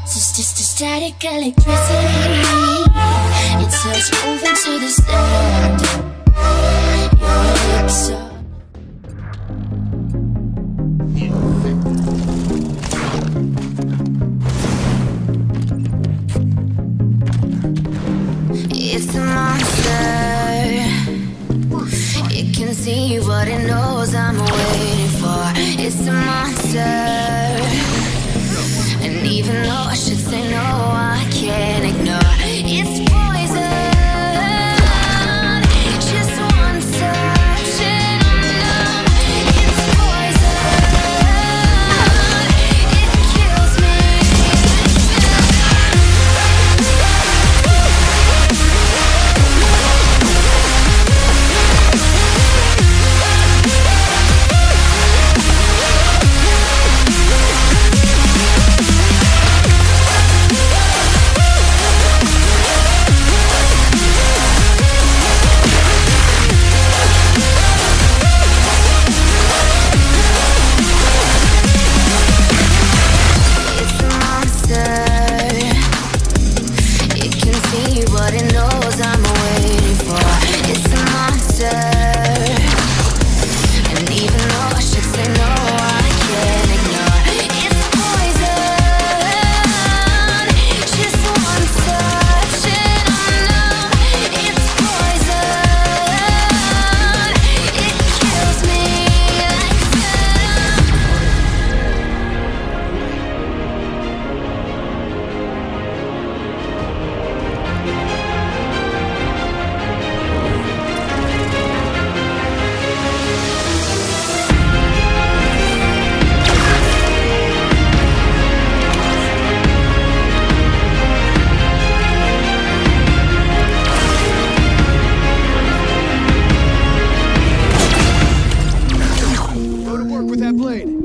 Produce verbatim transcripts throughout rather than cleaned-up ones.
It's just a static electricity. It turns over to the stand. Your lips are it's a monster. It can see what it knows I'm waiting for. It's a monster. And even though I should say no, I can't ignore. It's poison. Just one touch and I'm numb. It's poison. It kills me.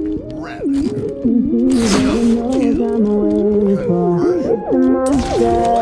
Yeah.